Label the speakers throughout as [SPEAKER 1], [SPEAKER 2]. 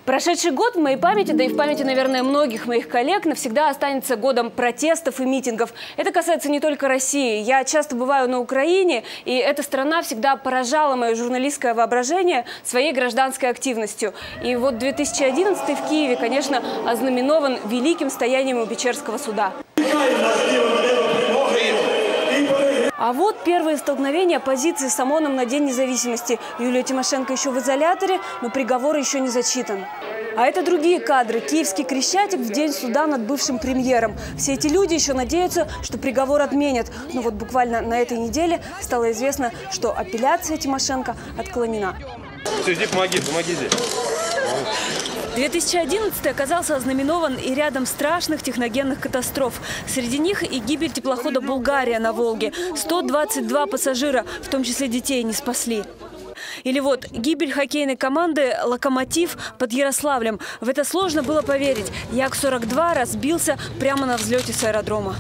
[SPEAKER 1] Прошедший год в моей памяти, да и в памяти, наверное, многих моих коллег, навсегда останется годом протестов и митингов. Это касается не только России. Я часто бываю на Украине, и эта страна всегда поражала мое журналистское воображение своей гражданской активностью. И вот 2011 в Киеве, конечно, ознаменован великим стоянием у Печерского суда. А вот первые столкновения оппозиции с ОМОНом на День независимости. Юлия Тимошенко еще в изоляторе, но приговор еще не зачитан. А это другие кадры. Киевский Крещатик в день суда над бывшим премьером. Все эти люди еще надеются, что приговор отменят. Но вот буквально на этой неделе стало известно, что апелляция Тимошенко отклонена.
[SPEAKER 2] Все, иди, помоги здесь.
[SPEAKER 1] 2011 оказался ознаменован и рядом страшных техногенных катастроф. Среди них и гибель теплохода «Булгария» на Волге. 122 пассажира, в том числе детей, не спасли. Или вот гибель хоккейной команды «Локомотив» под Ярославлем. В это сложно было поверить. Як-42 разбился прямо на взлете с аэродрома.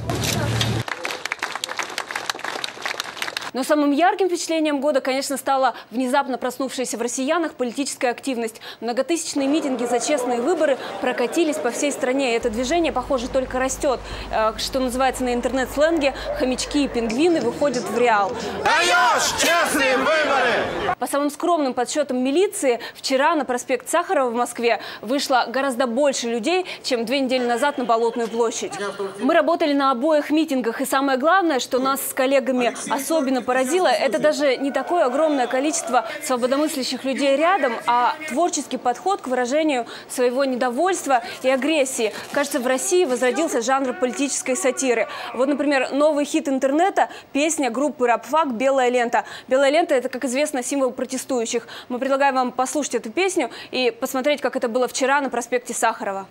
[SPEAKER 1] Но самым ярким впечатлением года, конечно, стала внезапно проснувшаяся в россиянах политическая активность. Многотысячные митинги за честные выборы прокатились по всей стране. И это движение, похоже, только растет. Что называется на интернет-сленге, хомячки и пингвины выходят в реал.
[SPEAKER 2] Даешь честные выборы!
[SPEAKER 1] По самым скромным подсчетам милиции, вчера на проспект Сахарова в Москве вышло гораздо больше людей, чем 2 недели назад на Болотную площадь. Мы работали на обоих митингах. И самое главное, что нас с коллегами особенно поразило, это даже не такое огромное количество свободомыслящих людей рядом, а творческий подход к выражению своего недовольства и агрессии. Кажется, в России возродился жанр политической сатиры. Вот, например, новый хит интернета – песня группы «Рабфак» «Белая лента». «Белая лента» – это, как известно, символ протестующих. Мы предлагаем вам послушать эту песню и посмотреть, как это было вчера на проспекте Сахарова.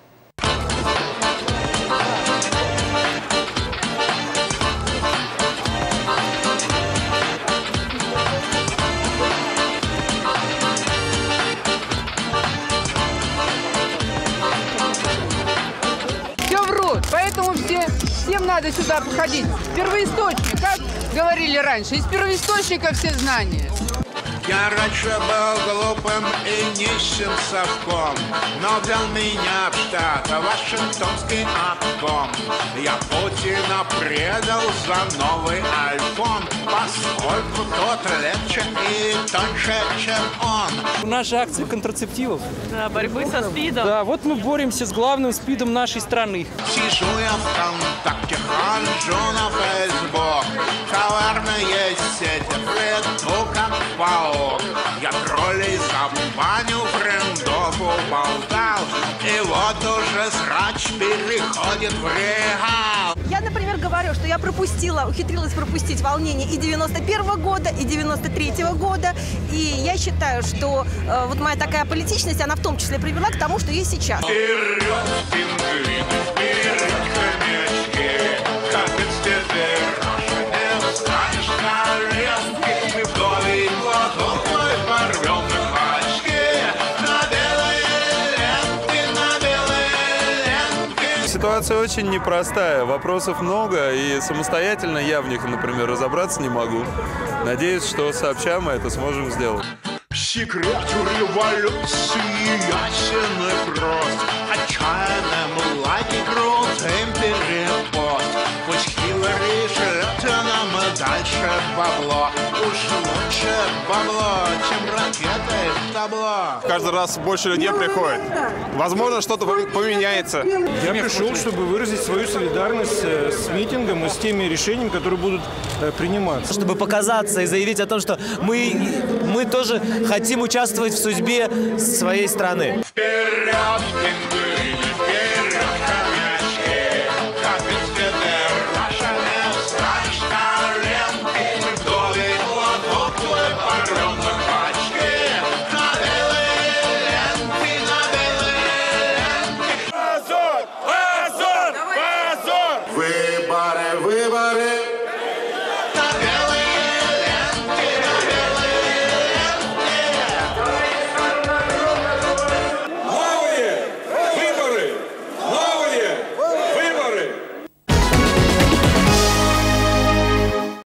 [SPEAKER 3] Поэтому всем надо сюда приходить. Первоисточник, как говорили раньше, из первоисточника все знания.
[SPEAKER 4] Я раньше был глупым и нищим совком, но для меня в штат Вашингтонский обком. Я Путина предал за новый айфон, поскольку тот легче и тоньше, чем он.
[SPEAKER 5] У нас же акция контрацептивов.
[SPEAKER 6] Да, борьбы со СПИДом.
[SPEAKER 5] Да, вот мы боремся с главным СПИДом нашей страны.
[SPEAKER 4] Сижу я ВКонтакте, хожу на Фейсбук, коварные сети плету как паук. Я троллей забанил, френдов уболтал, и вот уже срач переходит в реал.
[SPEAKER 7] Я, например, говорю, что я ухитрилась пропустить волнение и 91-го года, и 93-го года. И я считаю, что вот моя такая политичность, она в том числе привела к тому, что есть сейчас.
[SPEAKER 4] Вперед, пингвины, вперед, хомячки, как теперь не встанешь на лентке, мы вдове и платок мы порвем на клочки, на белые ленты.
[SPEAKER 2] Ситуация очень непростая, вопросов много, и самостоятельно я в них, например, разобраться не могу. Надеюсь, что сообща мы это сможем сделать.
[SPEAKER 4] Секрет революции ясен и прост, отчаянным лаги крутым перепост. Пусть Хиллари шлет нам дальше бабло, уж лучше бабло, чем ракеты в табло.
[SPEAKER 8] Каждый раз больше людей приходит. Возможно, что-то поменяется.
[SPEAKER 9] Я пришел, чтобы выразить свою солидарность с митингом и с теми решениями, которые будут приниматься.
[SPEAKER 10] Чтобы показаться и заявить о том, что мы тоже хотим участвовать в судьбе своей страны.
[SPEAKER 4] Вперед, пингвины, вперед!